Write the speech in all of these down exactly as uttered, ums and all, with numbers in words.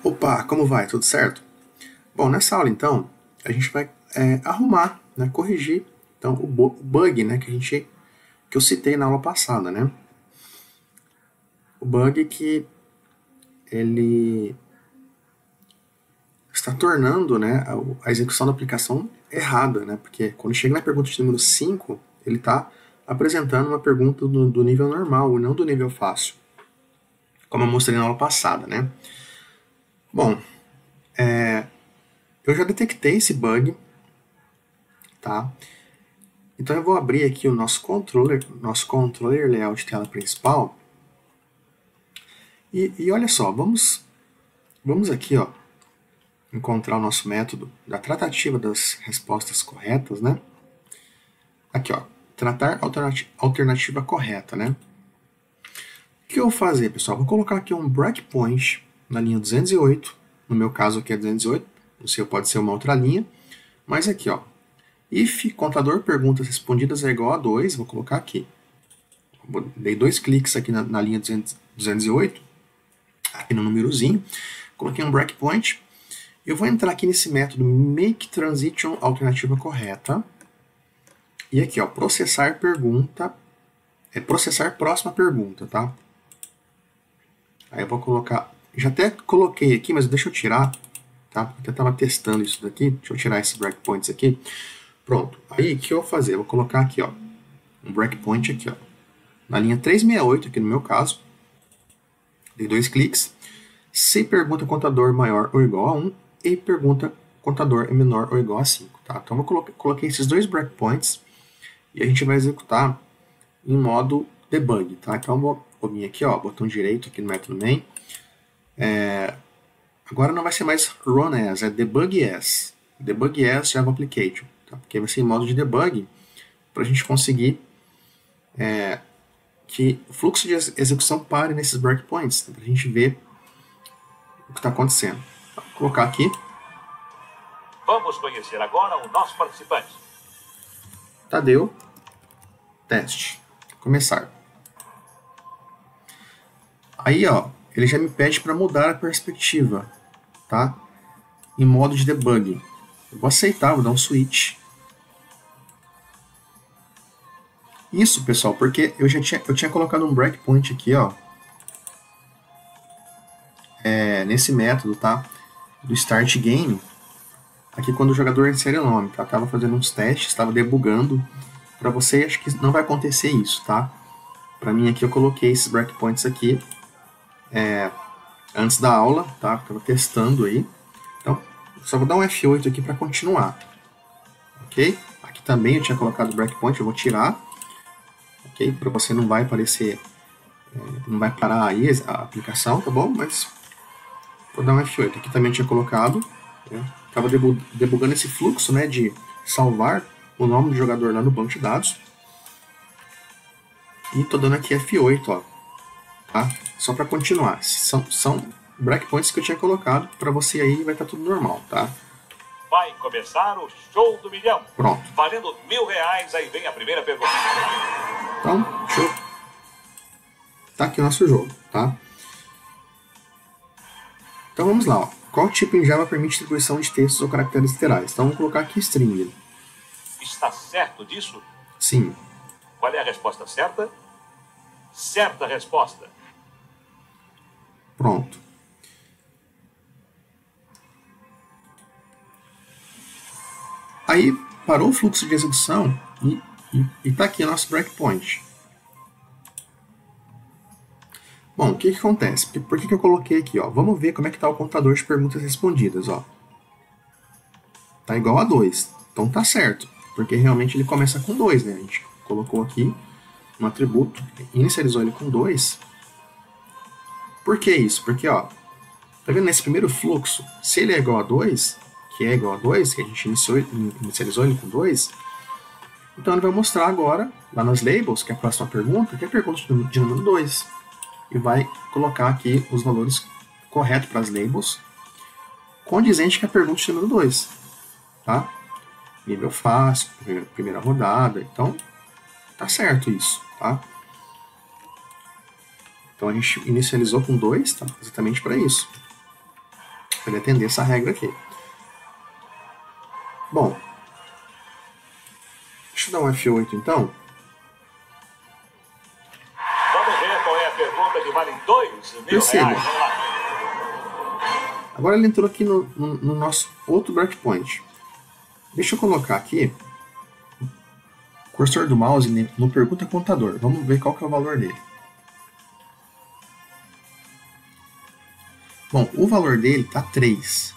Opa, como vai? Tudo certo? Bom, nessa aula então, a gente vai é, arrumar, né, corrigir então, o bug, né, que, a gente, que eu citei na aula passada, né? O bug que ele está tornando, né, a, a execução da aplicação errada, né? Porque quando chega na pergunta de número cinco, ele está apresentando uma pergunta do, do nível normal e não do nível fácil, como eu mostrei na aula passada, né? Bom, é, eu já detectei esse bug, tá? Então eu vou abrir aqui o nosso controller, nosso controller layout tela principal. E, e olha só, vamos, vamos aqui, ó, encontrar o nosso método da tratativa das respostas corretas, né? Aqui, ó, tratar alternativa, alternativa correta, né? O que eu vou fazer, pessoal? Vou colocar aqui um breakpoint na linha duzentos e oito. No meu caso aqui é duzentos e oito, o seu pode ser uma outra linha. Mas aqui, ó, if contador perguntas respondidas é igual a dois, vou colocar aqui. Dei dois cliques aqui na, na linha duzentos e oito, aqui no númerozinho, coloquei um breakpoint. Eu vou entrar aqui nesse método make transition alternativa correta. E aqui, ó, processar pergunta, é processar próxima pergunta, tá? Aí eu vou colocar, já até coloquei aqui, mas deixa eu tirar, tá? Porque eu estava testando isso daqui, deixa eu tirar esses breakpoints aqui. Pronto, aí o que eu vou fazer? Eu vou colocar aqui, ó, um breakpoint aqui, ó, na linha trezentos e sessenta e oito, aqui no meu caso. Dei dois cliques. Se pergunta contador maior ou igual a um, e pergunta contador é menor ou igual a cinco, tá? Então eu coloquei, coloquei esses dois breakpoints e a gente vai executar em modo debug, tá? Então eu vou, vou vir aqui, ó, botão direito aqui no método main. É, agora não vai ser mais run as, é debug as. Debug as Java Application, tá? Porque vai ser em modo de debug para a gente conseguir é, que o fluxo de execução pare nesses breakpoints, tá? Para a gente ver o que está acontecendo. Vou colocar aqui. Vamos conhecer agora o nosso participante. Tadeu. Teste. Começar. Aí, ó, ele já me pede para mudar a perspectiva, tá? Em modo de debug. Eu vou aceitar, vou dar um switch. Isso, pessoal, porque eu já tinha, eu tinha colocado um breakpoint aqui, ó. É, nesse método, tá? Do start game. Aqui quando o jogador insere o nome, tá? Tava fazendo uns testes, estava debugando. Para você, acho que não vai acontecer isso, tá? Para mim aqui eu coloquei esses breakpoints aqui é, antes da aula, tá? Estava testando aí. Então, só vou dar um F oito aqui para continuar. Ok? Aqui também eu tinha colocado o breakpoint, eu vou tirar. Ok? Para você não vai aparecer, é, não vai parar aí a aplicação, tá bom? Mas vou dar um F oito. Aqui também eu tinha colocado. Estava né? debugando esse fluxo, né? De salvar o nome do jogador lá no banco de dados. E tô dando aqui F oito, ó. Tá? Só para continuar. São, são breakpoints que eu tinha colocado. Para você aí vai estar tudo normal, tá? Vai começar o show do milhão. Pronto. Valendo mil reais, aí vem a primeira pergunta. Então, show. Tá aqui o nosso jogo, tá? Então vamos lá, ó. Qual tipo em Java permite distribuição de textos ou caracteres literais? Então vamos colocar aqui string. Está certo disso? Sim. Qual é a resposta certa? Certa resposta. Pronto. Aí parou o fluxo de execução e está aqui o nosso breakpoint. Bom, o que, que acontece? Por que, que eu coloquei aqui? Ó? Vamos ver como é que está o contador de perguntas respondidas. Ó. Tá igual a dois. Então tá certo. Porque realmente ele começa com dois, né? A gente colocou aqui um atributo, inicializou ele com dois. Por que isso? Porque, ó, tá vendo nesse primeiro fluxo, se ele é igual a dois, que é igual a dois, que a gente iniciou, inicializou ele com dois, então ele vai mostrar agora, lá nas labels, que é a próxima pergunta, que é a pergunta de número dois. E vai colocar aqui os valores corretos para as labels, condizente com a pergunta de número dois. Tá? Nível fácil, primeira, primeira rodada, então tá certo isso, tá? Então a gente inicializou com dois, tá? Exatamente para isso. para ele atender essa regra aqui. Bom, deixa eu dar um F oito então. Vamos ver qual é a pergunta que vale dois mil Perceba. reais. Vamos lá. Agora ele entrou aqui no, no, no nosso outro breakpoint. Deixa eu colocar aqui o cursor do mouse no pergunta contador. Vamos ver qual que é o valor dele. Bom, o valor dele está três.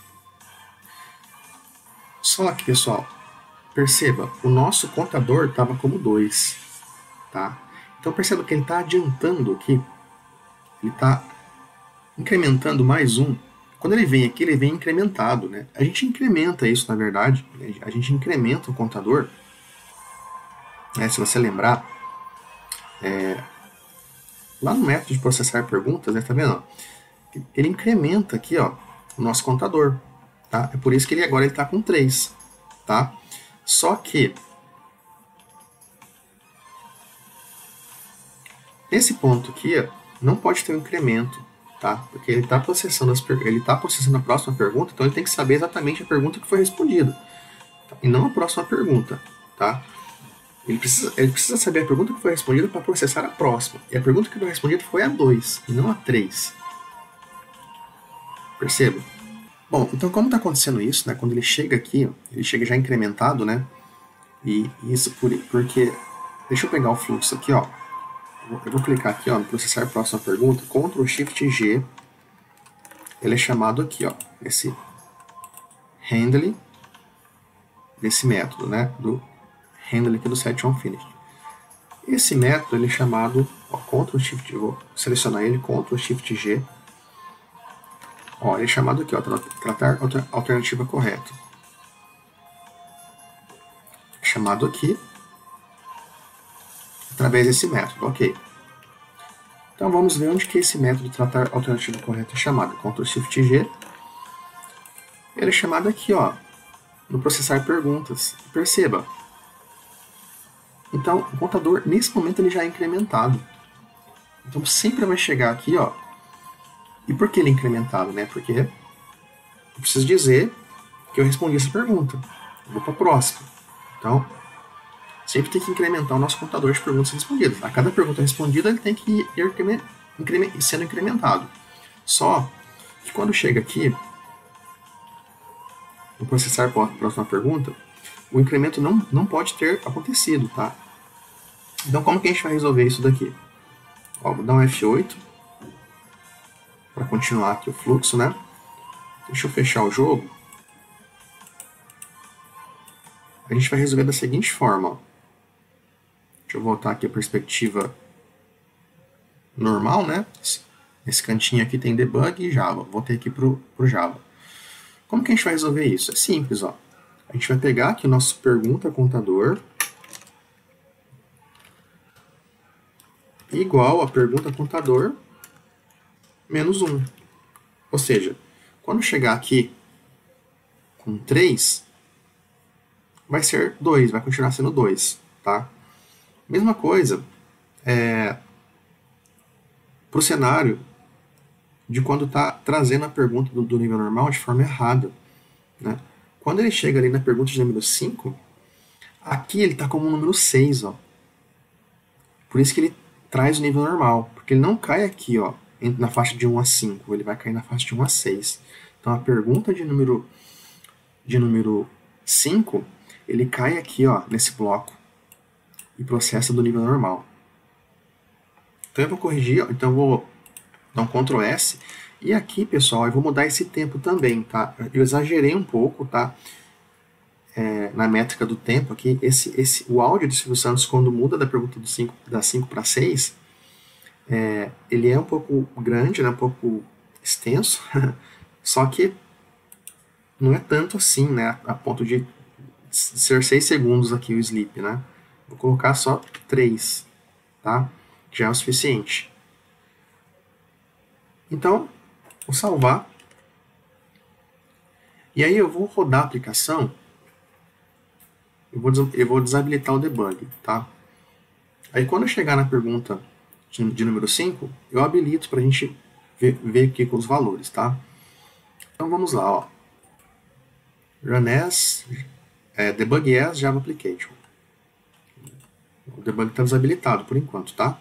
Só que, pessoal, perceba, o nosso contador estava como dois. Tá? Então perceba que ele está adiantando aqui. Ele está incrementando mais um. Quando ele vem aqui, ele vem incrementado, né? A gente incrementa isso, na verdade. A gente incrementa o contador. Né? Se você lembrar, é, lá no método de processar perguntas, né? Tá vendo? Ele incrementa aqui, ó, o nosso contador. Tá? É por isso que ele agora está com três. Tá? Só que nesse ponto aqui, ó, não pode ter um incremento. Tá? Porque ele está processando, as per... ele tá processando a próxima pergunta, então ele tem que saber exatamente a pergunta que foi respondida. Tá? E não a próxima pergunta. Tá? Ele, precisa, ele precisa saber a pergunta que foi respondida para processar a próxima. E a pergunta que foi respondida foi a dois, e não a três. Perceba? Bom, então como está acontecendo isso, né? Quando ele chega aqui, ele chega já incrementado, né? E isso por, porque... Deixa eu pegar o fluxo aqui, ó. Eu vou clicar aqui, ó, no processar próxima pergunta, control shift G, ele é chamado aqui, ó, esse handle desse método, né, do handle aqui do set on finish. Esse método ele é chamado, ó, control shift, eu vou selecionar ele, control shift G, ó, ele é chamado aqui, ó, tratar alternativa correta. É chamado aqui através desse método, ok. Então vamos ver onde que esse método tratar alternativa correta é chamado. control shift G. Ele é chamado aqui, ó, no processar perguntas. Perceba. Então o contador, nesse momento, ele já é incrementado. Então sempre vai chegar aqui, ó. E por que ele é incrementado, né? Porque eu preciso dizer que eu respondi essa pergunta. Eu vou para a próxima. Então sempre tem que incrementar o nosso contador de perguntas respondidas. A cada pergunta respondida, ele tem que ir increment, increment, sendo incrementado. Só que quando chega aqui, no processar a próxima pergunta, o incremento não, não pode ter acontecido, tá? Então, como que a gente vai resolver isso daqui? Ó, vou dar um F oito para continuar aqui o fluxo, né? Deixa eu fechar o jogo. A gente vai resolver da seguinte forma, ó. Deixa eu voltar aqui a perspectiva normal, né? Esse cantinho aqui tem debug e Java. Voltei aqui para o Java. Como que a gente vai resolver isso? É simples, ó. A gente vai pegar aqui o nosso pergunta contador igual a pergunta contador menos um. Ou seja, quando chegar aqui com três, vai ser dois, vai continuar sendo dois, tá? Mesma coisa é, para o cenário de quando está trazendo a pergunta do, do nível normal de forma errada. Né? Quando ele chega ali na pergunta de número cinco, aqui ele está como o número seis. Ó. Por isso que ele traz o nível normal, porque ele não cai aqui, ó, na faixa de um a cinco, ele vai cair na faixa de um a seis. Então a pergunta de número, de número cinco, ele cai aqui, ó, nesse bloco. E processa do nível normal. Então eu vou corrigir, então eu vou dar um control S. E aqui, pessoal, eu vou mudar esse tempo também, tá? Eu exagerei um pouco, tá? É, na métrica do tempo aqui, esse, esse, o áudio do Silvio Santos, quando muda da pergunta do cinco, da cinco para seis, é, ele é um pouco grande, né? Um pouco extenso, só que não é tanto assim, né? A ponto de ser seis segundos aqui o sleep, né? Vou colocar só três, tá? Já é o suficiente. Então, vou salvar. E aí eu vou rodar a aplicação. Eu vou, eu vou desabilitar o debug, tá? Aí quando eu chegar na pergunta de, de número cinco, eu habilito para a gente ver, ver aqui com os valores, tá? Então vamos lá, ó. Run as, é, debug as Java Application. O debug está desabilitado por enquanto, tá?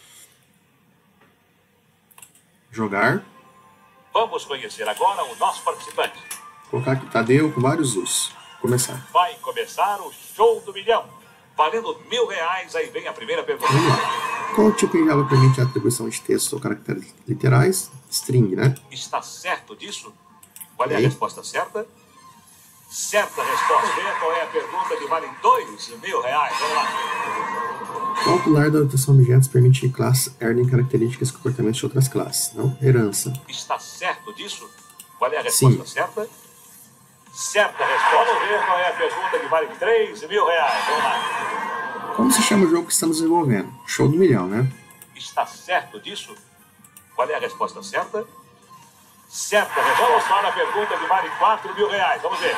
Jogar. Vamos conhecer agora o nosso participante. Vou colocar aqui Tadeu com vários Us. Começar. Vai começar o show do milhão. Valendo mil reais, aí vem a primeira pergunta. Vamos lá. Qual tipo em Java permite a atribuição de textos ou caracteres literais? String, né? Está certo disso? Qual é a Okay. resposta certa? Certa resposta. Vamos ver qual é a pergunta que vale dois mil reais. Vamos lá. Qual pilar da notação de objetos permite que classes herdem características e comportamentos de outras classes? Não? Herança. Está certo disso? Qual é a resposta Sim. certa? Certa resposta. Vamos ver qual é a pergunta que vale três mil reais. Vamos lá. Como se chama o jogo que estamos desenvolvendo? Show do milhão, né? Está certo disso? Qual é a resposta certa? Certa resposta. Vamos para a pergunta que vale quatro mil reais. Vamos ver.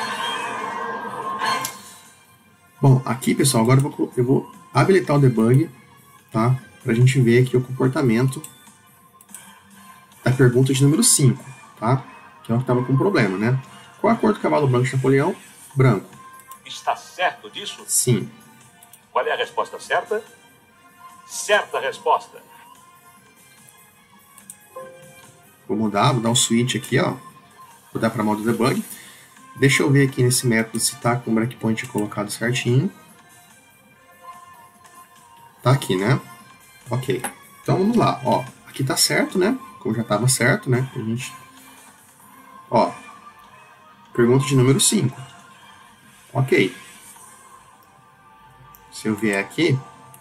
Bom, aqui, pessoal, agora eu vou, eu vou habilitar o debug, tá? Pra gente ver aqui o comportamento da pergunta de número cinco, tá? Que é o que estava com problema, né? Qual a cor do cavalo branco de Napoleão? Branco. Está certo disso? Sim. Qual é a resposta certa? Certa resposta. Vou mudar, vou dar um switch aqui, ó. Vou dar para modo debug. Deixa eu ver aqui nesse método se tá com o breakpoint colocado certinho. Tá aqui, né? Ok. Então vamos lá, ó. Aqui tá certo, né? Como já estava certo, né? A gente... Ó. Pergunta de número cinco. Ok. Se eu vier aqui...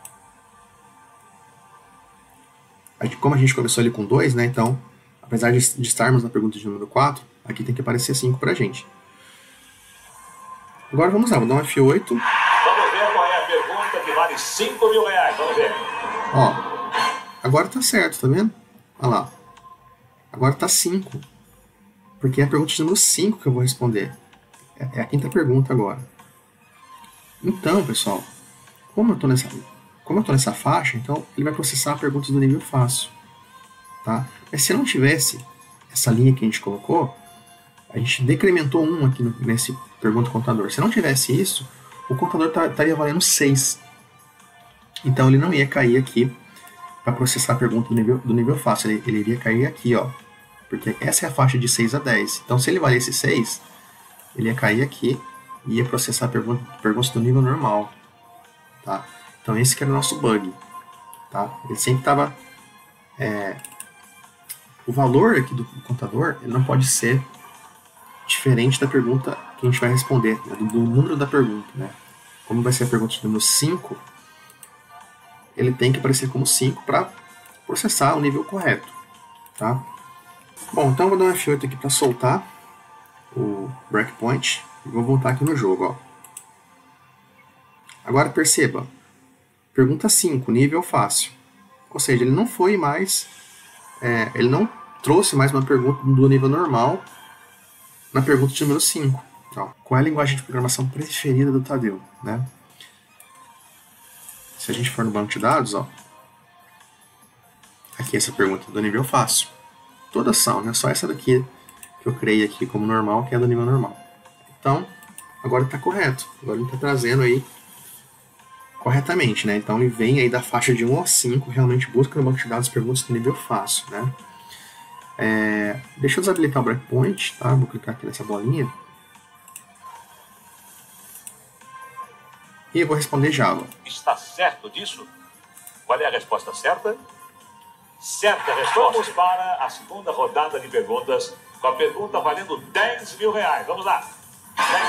Como a gente começou ali com dois, né? Então, apesar de, de estarmos na pergunta de número quatro, aqui tem que aparecer cinco pra gente. Agora vamos lá, vou dar um F oito. Vamos ver qual é a pergunta que vale cinco mil reais. Vamos ver. Ó, agora tá certo, tá vendo? Olha lá. Agora tá cinco. Porque é a pergunta de número cinco que eu vou responder. É, é a quinta pergunta agora. Então, pessoal, como eu tô nessa, como eu tô nessa faixa, então ele vai processar perguntas do nível fácil. Tá? Mas se não tivesse essa linha que a gente colocou, a gente decrementou um aqui no, nesse pergunta contador. Se não tivesse isso, o contador estaria valendo seis. Então ele não ia cair aqui para processar a pergunta do nível, do nível fácil. Ele, ele iria cair aqui, ó. Porque essa é a faixa de seis a dez. Então se ele valesse seis, ele ia cair aqui e ia processar a pergunta, perguntas do nível normal. Tá? Então esse que era o nosso bug. Tá? Ele sempre estava... É, o valor aqui do contador ele não pode ser diferente da pergunta que a gente vai responder, né? do, do número da pergunta. Né? Como vai ser a pergunta de número cinco, ele tem que aparecer como cinco para processar o nível correto. Tá? Bom, então eu vou dar um F oito aqui para soltar o breakpoint e vou voltar aqui no jogo. Ó. Agora perceba, pergunta cinco, nível fácil. Ou seja, ele não foi mais, é, ele não trouxe mais uma pergunta do nível normal na pergunta de número cinco. Ó, qual é a linguagem de programação preferida do Tadeu? Né? Se a gente for no banco de dados, ó, aqui essa pergunta do nível fácil. Todas são, né? Só essa daqui que eu criei aqui como normal, que é do nível normal. Então, agora está correto. Agora ele está trazendo aí corretamente, né? Então ele vem aí da faixa de um a cinco, realmente busca no banco de dados perguntas do nível fácil, né? É, deixa eu desabilitar o breakpoint, tá? Vou clicar aqui nessa bolinha. E eu vou responder Java. Está certo disso? Qual é a resposta certa? Certa resposta. Vamos para a segunda rodada de perguntas, com a pergunta valendo dez mil reais. Vamos lá. dez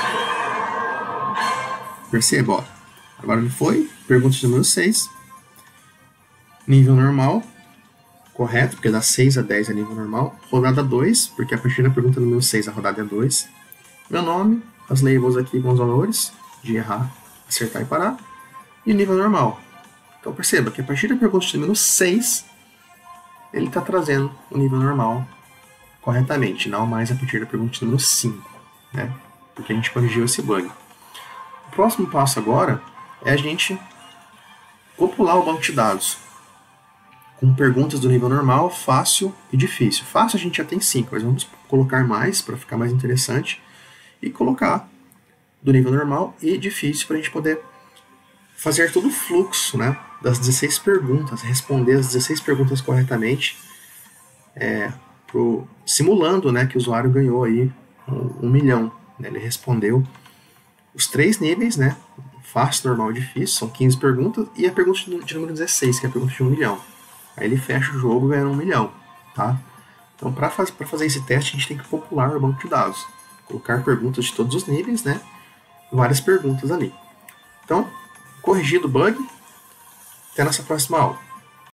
mil. Perceba, ó. Agora ele foi. Pergunta de número seis. Nível normal. Correto, porque da seis a dez é nível normal. Rodada dois, porque a partir da pergunta número seis a rodada é dois. Meu nome, as labels aqui com os valores, de errar, acertar e parar. E nível normal. Então perceba que a partir da pergunta de número seis, ele está trazendo o nível normal corretamente, não mais a partir da pergunta de número cinco, né? Porque a gente corrigiu esse bug. O próximo passo agora é a gente popular o banco de dados. com perguntas do nível normal, fácil e difícil. Fácil a gente já tem cinco, mas vamos colocar mais para ficar mais interessante e colocar do nível normal e difícil para a gente poder fazer todo o fluxo, né, das dezesseis perguntas, responder as dezesseis perguntas corretamente, é, pro, simulando, né, que o usuário ganhou aí um, um milhão. Né, ele respondeu os três níveis, né, fácil, normal e difícil, são quinze perguntas, e a pergunta de número dezesseis, que é a pergunta de um milhão. Aí ele fecha o jogo ganhando um milhão. Tá? Então, para faz, fazer esse teste, a gente tem que popular o banco de dados. Colocar perguntas de todos os níveis, né, várias perguntas ali. Então, corrigido o bug. Até nossa próxima aula.